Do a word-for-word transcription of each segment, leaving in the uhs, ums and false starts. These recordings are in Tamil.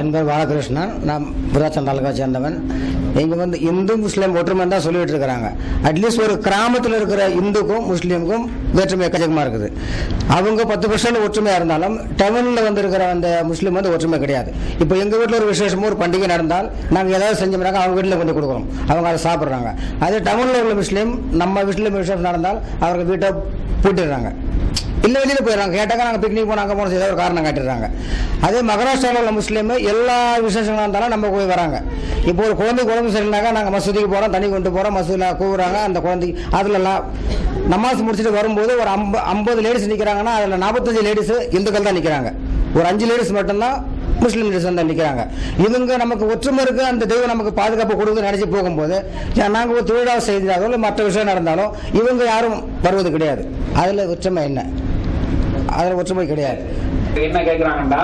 என் பேர் பாலகிருஷ்ணன். நான் புதாச்சன் தாலுகா சேர்ந்தவன். இங்கே வந்து இந்து முஸ்லீம் ஒற்றுமை தான் சொல்லிட்டு இருக்கிறாங்க. அட்லீஸ்ட் ஒரு கிராமத்தில் இருக்கிற இந்துக்கும் முஸ்லீமுக்கும் வேற்றுமை எக்கச்சக்கமாக இருக்குது. அவங்க பத்து பர்சன்ட் ஒற்றுமையாக இருந்தாலும் டவுனில் வந்து இருக்கிற அந்த முஸ்லீம் வந்து ஒற்றுமை கிடையாது. இப்போ எங்கள் வீட்டில் ஒரு விசேஷமும் ஒரு பண்டிகை நடந்தால் நாங்கள் ஏதாவது செஞ்சோம்னாக்க அவங்க வீட்டில் கொண்டு கொடுக்குறோம், அவங்க அதை சாப்பிட்றாங்க. அதே டவுனில் உள்ள முஸ்லீம் நம்ம வீட்டில் விசேஷம் நடந்தால் அவர்கள் வீட்டை பூட்டிடுறாங்க, இல்லை வெளியில் போயிடறாங்க. கேட்டாக்க நாங்கள் பிக்னிக் போனால் அங்கே போன ஏதோ ஒரு காரணம் காட்டிடுறாங்க. அதே மகாராஷ்டிராவில் உள்ள முஸ்லீம் எல்லா விசேஷங்களாக இருந்தாலும் நம்ம போய் வராங்க. இப்போ ஒரு குழந்தை குழந்தை சரினாக்கா நாங்கள் மசூதிக்கு போகிறோம், தண்ணி கொண்டு போகிறோம், மசூதியில் கூவுறாங்க. அந்த குழந்தைக்கு அதுலலாம் நமாஸ் முடிச்சுட்டு வரும்போது ஒரு ஐம்ப ஐம்பது லேடிஸ் நிற்கிறாங்கன்னா அதில் நாற்பத்தஞ்சு லேடிஸு இந்துக்கள் தான் நிற்கிறாங்க. ஒரு அஞ்சு லேடிஸ் மட்டும்தான் முஸ்லீம் லேடிஸ் வந்து நிற்கிறாங்க. இவங்க நமக்கு ஒற்றுமை இருக்கு, அந்த தெய்வம் நமக்கு பாதுகாப்பு கொடுக்குன்னு நினைச்சு போகும்போது நாங்கள் ஒரு தொழிலாக செய்தாலும் இல்லை மற்ற விஷயம் நடந்தாலும் இவங்க யாரும் வருவது கிடையாது. அதில் ஒற்றுமை என்ன? அதில் ஒற்றுமை கிடையாது. என்ன கேட்குறாங்கண்டா,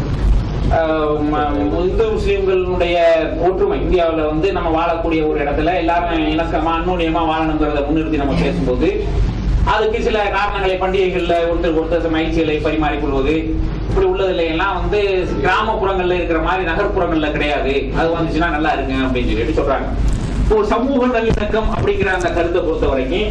இந்து முஸ்லீம்களுடைய ஒற்றுமை இந்தியாவில் வந்து நம்ம வாழக்கூடிய ஒரு இடத்துல எல்லாரும் இணக்கமா அந்நூன்யமா வாழணுங்கிறத முன்னிறுத்தி நம்ம பேசும்போது அதுக்கு சில காரணங்களை, பண்டிகைகள்ல ஒருத்தருக்கு ஒருத்தர் மகிழ்ச்சிகளை பரிமாறிக்கொள்வது இப்படி உள்ளதுல எல்லாம் வந்து கிராமப்புறங்கள்ல இருக்கிற மாதிரி நகர்ப்புறங்கள்ல கிடையாது. அது வந்துச்சுன்னா நல்லா இருக்கு அப்படின்னு சொல்லிட்டு சொல்றாங்க. ஒரு சமூக நல்லிணக்கம் அப்படிங்கிற அந்த கருத்தை பொறுத்த வரைக்கும்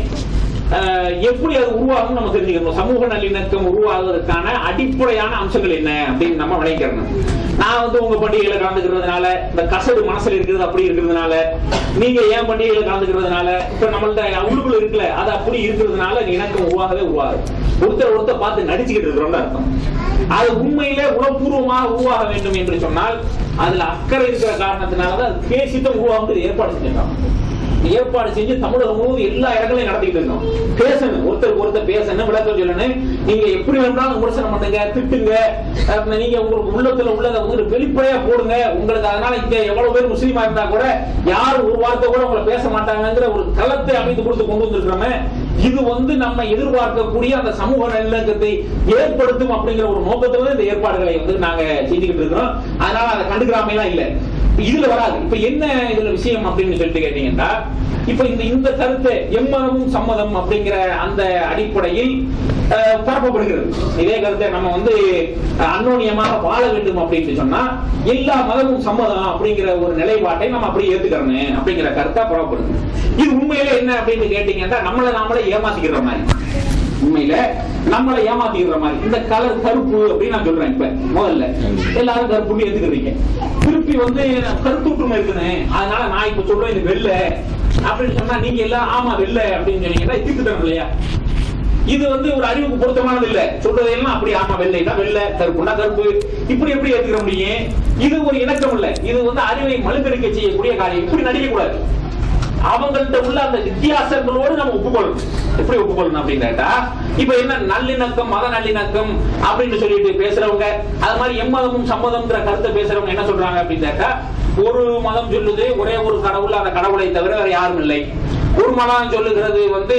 எப்படி அது உருவாகும் நம்ம தெரிஞ்சுக்கணும். சமூக நல்லிணக்கம் உருவாகுவதற்கான அடிப்படையான அம்சங்கள் என்ன அப்படின்னு நம்ம விளைக்கிறோம். நான் வந்து உங்க பண்டிகைகளை கலந்துக்கிறதுனால, இந்த கசடு மனசுல இருக்கிறது அப்படி இருக்கிறதுனால, நீங்க ஏன் பண்டிகைகளை கலந்துக்கிறதுனால, இப்ப நம்மள்ட்ட உள்ளுக்குள்ள இருக்குல்ல அது அப்படி இருக்கிறதுனால இணக்கம் உருவாகவே உருவாது. ஒருத்தர் ஒருத்தர் பார்த்து நடிச்சுக்கிட்டு இருக்கிறோம்னு அர்த்தம். அது உண்மையிலே உணர்வுபூர்வமாக உருவாக வேண்டும் என்று சொன்னால் அதுல அக்கறை இருக்கிற காரணத்தினாலதான் அது பேசித்தான் உருவாகுது ஏற்பாடு செஞ்சிருக்காங்க. ஏற்பாடு செஞ்சு தமிழகம் முழுவதும் எல்லா இடங்களையும் நடத்திட்டு இருக்கோம். பேசணும், ஒருத்தருக்கு ஒருத்தர் பேசணும், விளக்கம் சொல்லணும். நீங்க எப்படி வேணாலும் விமர்சனம் பண்ணுங்க, திட்டுங்க, நீங்க உங்களுக்கு உள்ளத்துல உள்ளதை உங்களுக்கு வெளிப்படையா போடுங்க. உங்களுக்கு அதனால இங்க எவ்வளவு பேர் முஸ்லீமா இருந்தா கூட யாரும் ஒரு வார்த்தை கூட உங்களை பேச மாட்டாங்கிற ஒரு களத்தை அமைத்து கொடுத்து கொண்டு வந்திருக்கிறோமே. இது வந்து நம்ம எதிர்பார்க்கக்கூடிய அந்த சமூக நல்லிணக்கத்தை ஏற்படுத்தும் அப்படிங்கிற ஒரு நோக்கத்தோடு இந்த ஏற்பாடுகளை வந்து நாங்க செஞ்சுக்கிட்டு இருக்கிறோம். அதனால அதை கண்டுக்கிறாம எல்லாம் இல்ல, இதுல வராது. இப்ப என்ன இதுல விஷயம் அப்படின்னு சொல்லிட்டு கேட்டீங்கன்னா, இப்ப இந்த இந்த கருத்தை எம்மதமும் சம்மதம் அப்படிங்கிற அந்த அடிப்படையில் பரப்பப்படுகிறது. இதே கருத்தை நம்ம வந்து அந்நோன்யமாக வாழ வேண்டும் அப்படின்னு சொன்னா எல்லா மதமும் சம்மதம் அப்படிங்கிற ஒரு நிலைப்பாட்டை நம்ம அப்படி ஏத்துக்கிறோம் அப்படிங்கிற கருத்தா பரப்பப்படுது. இது உண்மையில என்ன அப்படின்னு கேட்டீங்கன்னா நம்மளை நாமளே ஏமாத்திக்கிற மாதிரி, உண்மையில நம்மளை ஏமாத்திக்கிற மாதிரி. இந்த கலர் கருப்பு அப்படின்னு நான் சொல்றேன். இப்ப முதல்ல எல்லாரும் கருப்புன்னு ஏத்துக்கிறீங்க, திருப்பி வந்து கருத்தூற்றுமை இருக்குன்னு அதனால நான் இப்ப சொல்றேன் இது வெள்ளை அப்படின்னு சொன்னா நீங்க எல்லாம் ஆமா வெள்ளை அப்படின்னு சொன்னீங்கன்னா தீர்த்துட்டோம் இல்லையா? இது வந்து ஒரு அறிவுக்கு பொருத்தமானது இல்ல. சொல்றதெல்லாம் அப்படி ஆமா வெள்ளைனா வெள்ளை, கருப்புனா கருப்பு, இப்படி எப்படி ஏத்துக்கிற முடியும்? இது ஒரு இணக்கம் இல்ல, இது வந்து அறிவை மழுங்கடிக்க செய்யக்கூடிய காரியம். இப்படி நடிக்க கூடாது. அவங்கள்ட்ட உள்ள அந்த வித்தியாசங்களோடு நம்ம ஒப்புக்கொள்ளணும். எப்படி ஒப்புக்கொள்ளணும் அப்படின்னு கேட்டா, இப்ப என்ன நல்லிணக்கம், மத நல்லிணக்கம் அப்படின்னு சொல்லிட்டு பேசுறவங்க, அது மாதிரி எம்மதமும் சம்மதம்ங்கிற கருத்தை பேசுறவங்க என்ன சொல்றாங்க அப்படின்னு கேட்டா, ஒரு மதம் சொல்லுது ஒரே ஒரு கடவுள், அந்த கடவுளை தவிர வேற யாரும் இல்லை. ஒரு மதம் சொல்லுகிறது வந்து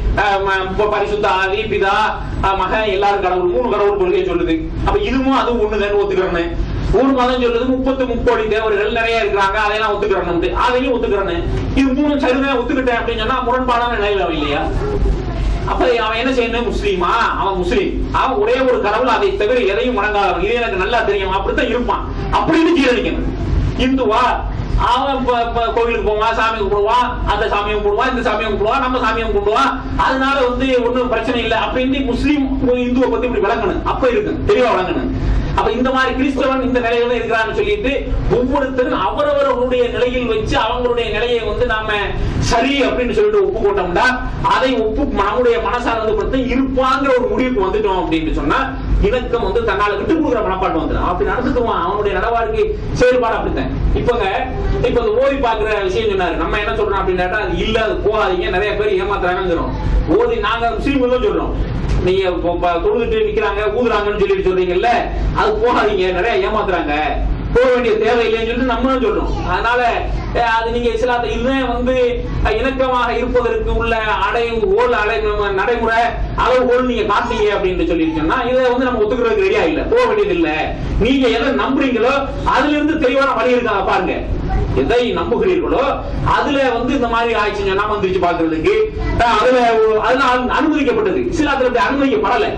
பரிசுத்த ஆவி, பிதா, மக, எல்லாரும் கடவுள், மூணு கடவுள் கொள்கையை சொல்லுது. அப்ப இதுவும் அதுவும் ஒண்ணுதான் ஒத்துக்கிறேன்னு. ஒரு மதம் சொல்லுது முப்பத்து முக்கோடி தேவர்கள் நிறைய இருக்கிறாங்க, அதையெல்லாம் ஒத்துக்கிறேன், அதையும் ஒத்துக்கிறேன். இது மூணு சரிதான் ஒத்துக்கிட்டேன் அப்படின்னு சொன்னா முரண்பாடான நிலையில இல்லையா? அப்ப அவன் என்ன செய்யணும்? முஸ்லீமா? அவன் முஸ்லீம், அவன் ஒரே ஒரு கடவுள், அதை தவிர எதையும் வணங்காதவன், இது எனக்கு நல்லா தெரியும், அப்படித்தான் இருப்பான் அப்படின்னு ஜீரணிக்கணும். இந்துவா? அவன் கோவிலுக்கு போவான், சாமி கும்பிடுவான், அந்த சாமியை கும்பிடுவான், இந்த சாமியை கும்பிடுவான், நம்ம சாமியை கும்பிடுவான், அதனால வந்து ஒன்னும் பிரச்சனை இல்லை அப்படின்னு முஸ்லீம் இந்துவை பத்தி இப்படி விளங்கணும். அப்ப இருக்கு தெளிவா விளங்கணும். அப்ப இந்த மாதிரி கிறிஸ்தவன் இந்த நிலையில இருக்கிறான்னு சொல்லிட்டு ஒவ்வொருத்தரும் அவரவர்களுடைய நிலையில் வச்சு அவங்களுடைய நிலையை வந்து நாம சரி அப்படின்னு சொல்லிட்டு ஒப்புக்கொண்டோம்னா அதை ஒப்பு நம்முடைய மனசார்ந்து படுத்த இருப்பாங்கிற ஒரு முடிவுக்கு வந்துட்டோம் அப்படின்னு சொன்னா இணக்கம் வந்து தன்னால விட்டு கொடுக்குற மனப்பாட்டு வந்துடும். அப்படி நடந்துக்குவான். அவனுடைய நடவடிக்கை செயல்பாடு அப்படித்தான். இப்பங்க இப்ப ஓதி பாக்குற விஷயம் சொன்னாரு. நம்ம என்ன சொல்றோம் அப்படின்னு கேட்டா, அது இல்ல, அது போகாதீங்க, நிறைய பேர் ஏமாத்துறாங்கிறோம். ஓதி நாங்க முஸ்லீம்கள் தான் சொல்றோம். நீங்க தொழுதுட்டு நிக்கிறாங்க, ஊதுறாங்கன்னு சொல்லிட்டு சொல்றீங்கல்ல, அது போகாதீங்க, நிறைய ஏமாத்துறாங்க, போக வேண்டிய தேவையில்லைன்னு சொல்லிட்டு நம்மளும் சொல்றோம். அதனால அது நீங்க இஸ்லாத்தை இதுதான் வந்து இணக்கமாக இருப்பதற்கு உள்ள அடை ஓல் அடை நடைமுறை அளவுகோல் நீங்க காட்டீங்க அப்படின்னு சொல்லிட்டு சொன்னா இதை வந்து நம்ம ஒத்துக்கிறதுக்கு ரெடியா இல்ல, போக வேண்டியது இல்ல. நீங்க எதை நம்புறீங்களோ அதுல இருந்து தெளிவான வழி இருக்காங்க பாருங்க. எதை நம்புகிறீர்களோ அதுல வந்து இந்த மாதிரி ஆயிடுச்சு சொன்னா வந்துருச்சு பாக்குறதுக்கு அதுல அதுல அனுமதிக்கப்பட்டது. இஸ்லாத்துல அனுமதிக்கப்படல.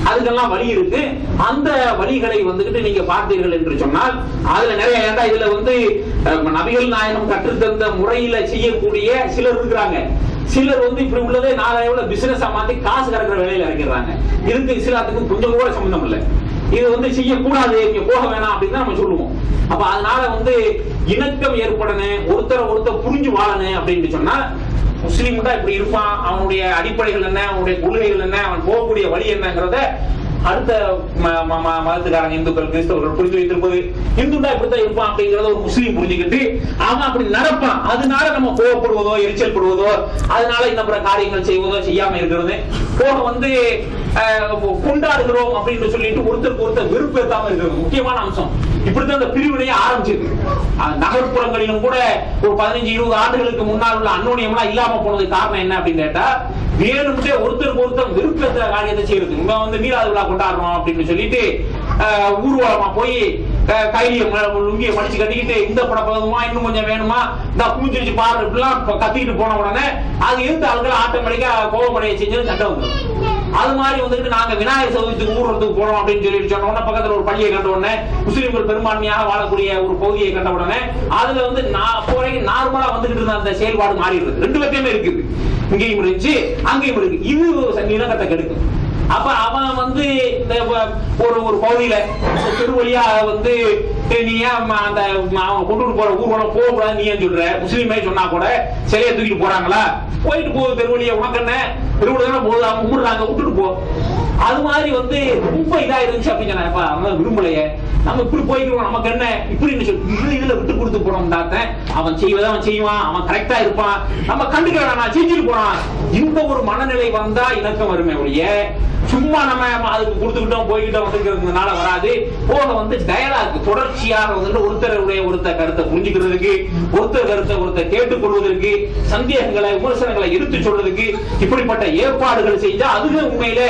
அதுக்கெல்லாம் வழி இருக்கு. அந்த வழிகளை வந்துகிட்டு நீங்க பார்த்தீர்கள் என்று சொன்னால் அதுல நிறைய ஏண்டா இதுல வந்து நபிகள் நாயகம் கற்றுத்தந்த முறையில செய்யக்கூடிய சிலர் இருக்கிறாங்க. சிலர் வந்து இப்படி உள்ளதே நாளையோட பிசினஸ் மாத்தி காசு கறக்கிற வேலையில இறக்கிறாங்க. இதுக்கு இஸ்லாத்துக்கு கொஞ்சம் கூட சம்பந்தம் இல்லை. இது வந்து செய்யக்கூடாது, இங்க போக வேணாம் அப்படின்னு தான் நம்ம சொல்லுவோம். அப்ப அதனால வந்து இணக்கம் ஏற்படணும், ஒருத்தரை ஒருத்தர் புரிஞ்சு வாழணும் அப்படின்னு சொன்னா முஸ்லீம் தான் இப்படி இருப்பான், அவனுடைய அடிப்படைகள் என்ன, அவனுடைய கொள்கைகள் என்ன, அவன் போகக்கூடிய வழி என்னங்கிறத அடுத்த மதத்துக்காரங்க இந்துக்கள் கிறிஸ்தவர்கள் புரிஞ்சு வைத்திருப்பது. இந்துண்டா இப்படித்தான் இருப்பான் அப்படிங்கறத ஒரு முஸ்லீம் புரிஞ்சுக்கிட்டு அவன் அப்படி நடப்பான். அதனால நம்ம கோவப்படுவதோ எரிச்சல் படுவதோ அதனால இந்த பிற காரியங்கள் செய்வதோ செய்யாம இருக்கிறது போக வந்து கொண்டாடுகிறோம் அப்படின்னு சொல்லிட்டு ஒருத்தருக்கு ஒருத்தர் வெறுப்பேற்றாம இருக்கிறது முக்கியமான அம்சம். இப்படித்தான் இந்த பிரிவினையே ஆரம்பிச்சிருக்கு. நகர்ப்புறங்களிலும் கூட ஒரு பதினஞ்சு இருபது ஆண்டுகளுக்கு முன்னால் உள்ள அன்னோனியம் எல்லாம் இல்லாம போனது காரணம் என்ன அப்படின்னு கேட்டா வேணும்ட்டே ஒருத்தருக்கு ஒருத்தர் வெறுப்பேற்ற காரியத்தை செய்யறது. இங்க வந்து மீளாது விழா கொண்டாடுறோம் அப்படின்னு சொல்லிட்டு ஊர்வலமா போய் கைலிய லுங்கிய மடிச்சு கட்டிக்கிட்டு இந்த படம் போதுமா இன்னும் கொஞ்சம் வேணுமா இந்த பூஞ்சிச்சு பாரு இப்படிலாம் கத்திக்கிட்டு போன உடனே அது இருந்து ஆளுகள் ஆட்டோமேட்டிக்கா கோபமடைய செஞ்சது சண்டை வந்துடும். அது மாதிரி வந்துட்டு நாங்க விநாயகர் சதுர்த்திக்கு ஊர்வலத்துக்கு போறோம் அப்படின்னு சொல்லிட்டு சொன்ன உடனே பக்கத்துல ஒரு பள்ளியை கண்ட உடனே முஸ்லீம்கள் பெரும்பான்மையாக வாழக்கூடிய ஒரு பகுதியை கண்ட உடனே அதுல வந்து அப்போ வரைக்கும் நார்மலா வந்துகிட்டு இருந்த அந்த செயல்பாடு மாறிடுது. ரெண்டு பக்கமே இருக்குது, இங்கேயும் இருந்துச்சு அங்கேயும் இருக்கு. இது இணக்கத்தை கெடுக்கும். அப்ப அவன் வந்து இந்த ஒரு ஒரு பகுதியில திருவழியா வந்து நீ அந்த அவன் கொண்டு போற ஊர்வலம் போக கூடாது நீ ஏன் சொல்ற, முஸ்லீமே சொன்னா கூட சிலையை தூக்கிட்டு போறாங்களா, போயிட்டு போகுது தெருவழியா, உனக்கு என்ன தெருவுல தானே போகுது, அவங்க கும்பிடுறாங்க விட்டுட்டு போ. அது மாதிரி வந்து ரொம்ப இதா இருந்துச்சு அப்படின்னு சொன்னா அவன் விரும்பலையே, நம்ம இப்படி போய்க்கிறோம் நமக்கு என்ன இப்படின்னு சொல்லி இதுல விட்டு கொடுத்து போனோம் தாத்தன். அவன் செய்வதை அவன் செய்வான், அவன் கரெக்டா இருப்பான், நம்ம கண்டுக்கிறான், நான் செஞ்சுட்டு போறான். இந்த ஒரு மனநிலை வந்தா இணக்கம் வருமே ஒழிய சும்மா நம்ம அதுக்கு கொடுத்துக்கிட்டோம் போய்கிட்டோம் வந்துக்கிறதுனால வராது. போக வந்து டயலாக் தொடர்ச்சியாக வந்துட்டு ஒருத்தருடைய ஒருத்தர் கருத்தை புரிஞ்சுக்கிறதுக்கு, ஒருத்தர் கருத்தை ஒருத்தர் கேட்டுக்கொள்வதற்கு, சந்தேகங்களை விமர்சனங்களை எடுத்து சொல்றதுக்கு இப்படிப்பட்ட ஏற்பாடுகள் செஞ்சா அதுவே உண்மையில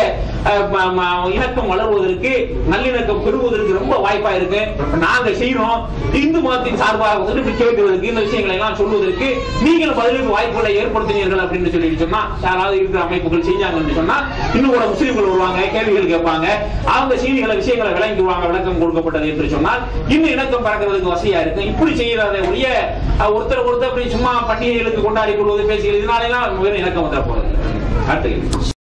இணக்கம் வளர்வதற்கு நல்லிணக்கம் பெறுவதற்கு ரொம்ப வாய்ப்பா இருக்கு. நாங்க செய்யறோம் இந்து மதத்தின் சார்பாக வந்துட்டு கேட்கறதுக்கு இந்த விஷயங்களை எல்லாம் சொல்வதற்கு நீங்களும் பதிலுக்கு வாய்ப்புகளை ஏற்படுத்தினீர்கள் அப்படின்னு சொல்லிட்டு சொன்னா யாராவது இருக்கிற அமைப்புகள் செஞ்சாங்கன்னு சொன்னா இன்னும் கூட முஸ்லீம்கள் வருவாங்க, கேள்விகள் கேட்பாங்க, அவங்க செய்திகளை விஷயங்களை விளங்கிடுவாங்க, விளக்கம் கொடுக்கப்பட்டது என்று சொன்னால் இன்னும் இணக்கம் பறக்கிறதுக்கு வசதியா இருக்கு. இப்படி செய்யறத ஒழிய ஒருத்தர் ஒருத்தர் அப்படி சும்மா பண்டிகைகளுக்கு கொண்டாடி கொள்வது பேசுகிறது இதனால எல்லாம் இணக்கம் வந்துட போறது. அடுத்து